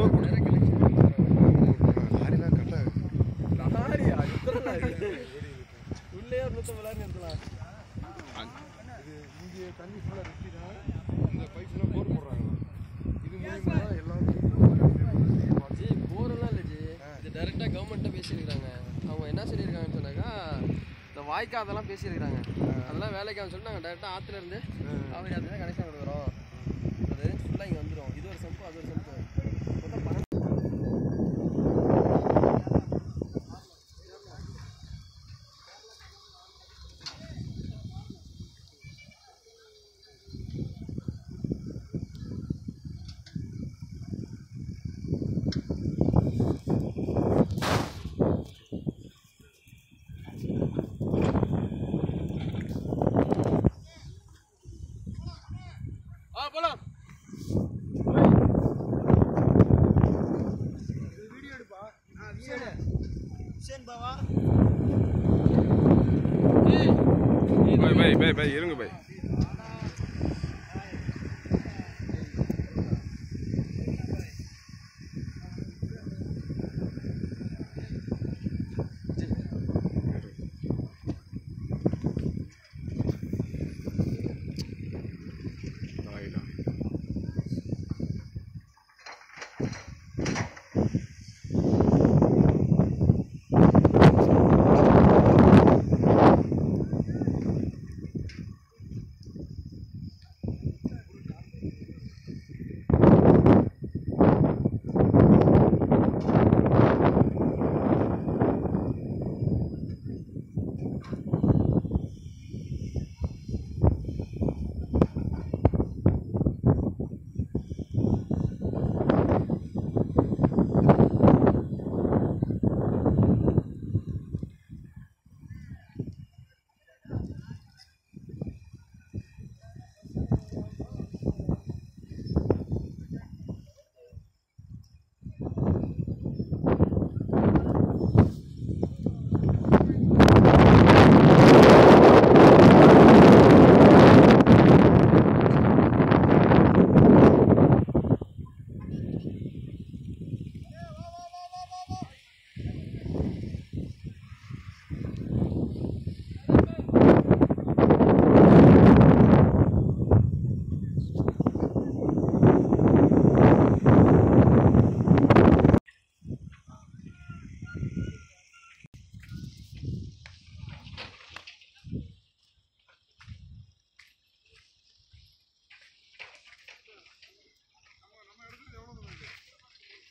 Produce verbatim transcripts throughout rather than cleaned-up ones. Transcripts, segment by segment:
தண்ணி ஃபுல்லாக ரெட்டினா இந்த பைப்லாம் போர் போடுறாங்க. இது மூலியமா எல்லாம் ஜி போரெல்லாம் இல்லை ஜி, இது டைரெக்டாக கவர்மெண்ட்டை பேசியிருக்கிறாங்க. அவங்க என்ன சொல்லியிருக்காங்கன்னு சொன்னாக்கா, இந்த வாய்க்கா அதெல்லாம் பேசியிருக்கிறாங்க. அதெல்லாம் வேலைக்கான்னு சொல்லிட்டு நாங்கள் டைரெக்டாக ஆற்றுல இருந்து அவங்க அதுதான் கனெக்ஷன் கொடுக்குறோம். அது ஃபுல்லாக இங்கே வந்துடும். இது ஒரு சம்பு, அது ஒரு சம்பு. மொத்தம் பன்னெண்டு. போலாம். வீடியோ எடுப்பா. ஆ video. Hussain Bava. Bye bye bye bye இருங்க bye.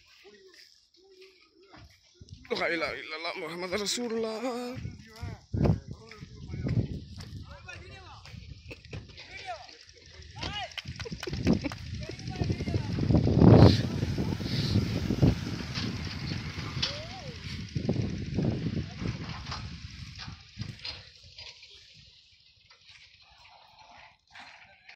La ilaha illallah Muhammad Rasulullah.